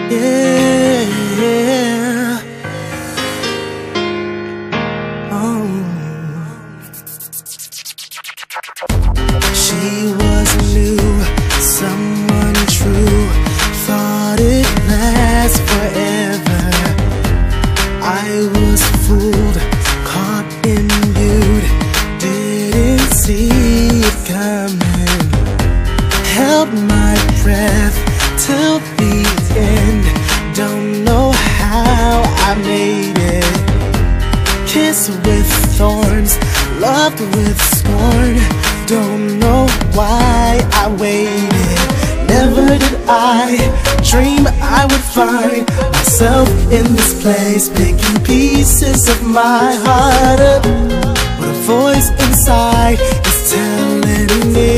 Yeah. Oh. She was new, someone true, thought it'd last forever. I was fooled, caught imbued, didn't see it coming. Held my breath till the end, don't know how I made it. Kissed with thorns, loved with scorn, don't know why I waited. Never did I dream I would find myself in this place, picking pieces of my heart up. But a voice inside is telling me,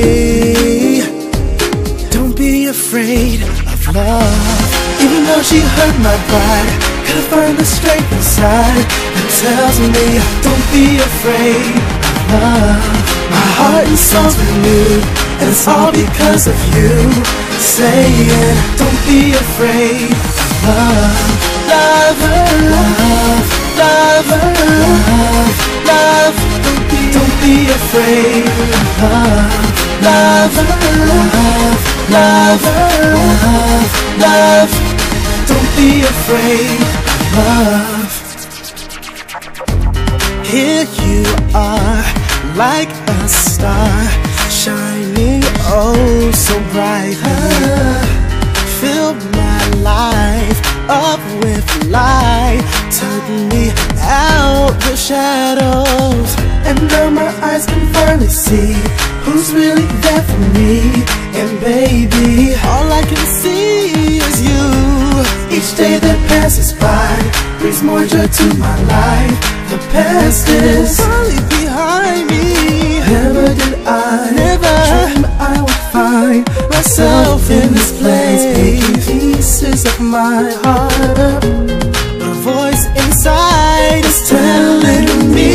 don't be afraid of love. Even though she hurt my pride, gotta find the strength inside that tells me, don't be afraid of love. My heart and soul's renewed, and it's all because of you. Saying, don't be afraid of love. Love, love, love, love, love. Don't be afraid of love. Love, love, love, love, love. Don't be afraid of love. Here you are, like a star, shining oh so brightly. Filled my life up with light, took me out the shadows, and now my eyes can finally see who's really there for me. And baby, all I can see is you. Each day that passes by brings more joy to my life. The past is finally behind me. Never did I dream I would find myself in this place, picking pieces of my heart up. The voice inside is telling me,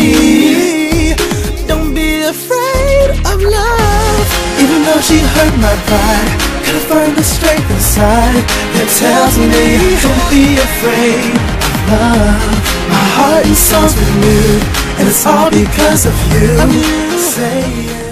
don't be afraid of love. Even though she hurt my pride, gotta find the strength inside that tells me, don't be afraid of love. My heart and soul's renewed, and it's all because of you. Saying